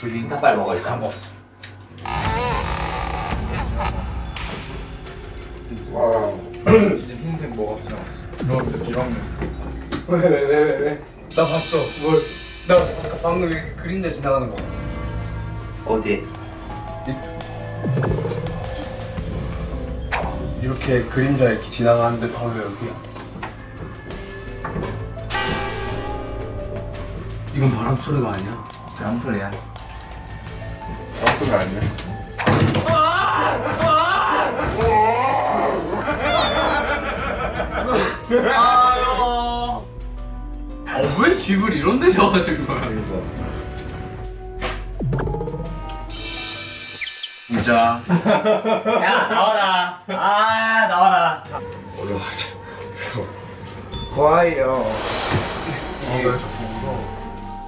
그림 다 빨리 먹어 일단. 다 먹었어. 와. 진짜 흰색 뭐가 지나갔어. 이런 왜? 나 봤어. 뭘? 나 아까 방금 이렇게 그림자 지나가는 거 봤어. 어디에? 이렇게 그림자 이렇게 지나가는데 바로 여기야. 이건 바람 소리가 아니야. 바람 소리야. 버스가 아니야? 왜 집을 이런 데 잡아준 거야? 진짜. 야 나와라. 아 나와라. 올라가자. 무서워. 과해요. 왜 자꾸 무서워?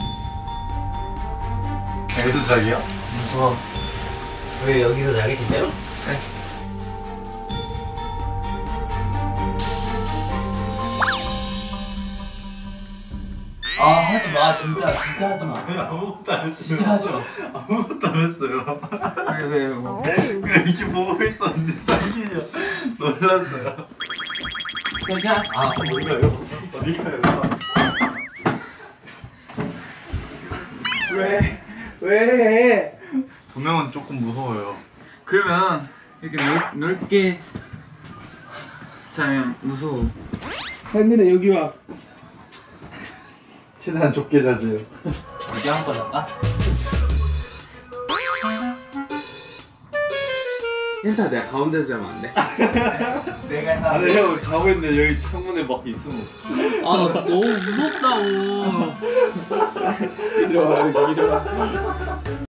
여기서 자기야? 무서워. 왜 여기서 자기 진짜로? 아 하지 마 진짜 하지 마. 아무것도 안 했어요. 진짜 하지 마. 아무것도 안 했어요. 왜 뭐? 그냥 이렇게 보고 있었는데 자기가 놀랐어요. 괜찮아? 아 몰라요. 어디가요? 왜? 두 명은 조금 무서워요. 그러면 이렇게 넓게 자면 무서워. 한민아 여기 와. 최대한 좁게 자지. 어디 한 거였까? 일단 내가 가운데 자면 안 돼? 내가 아니 형 자고 있는데 여기 창문에 막 있으면. 아 나 너무 무섭다고. 이리 와.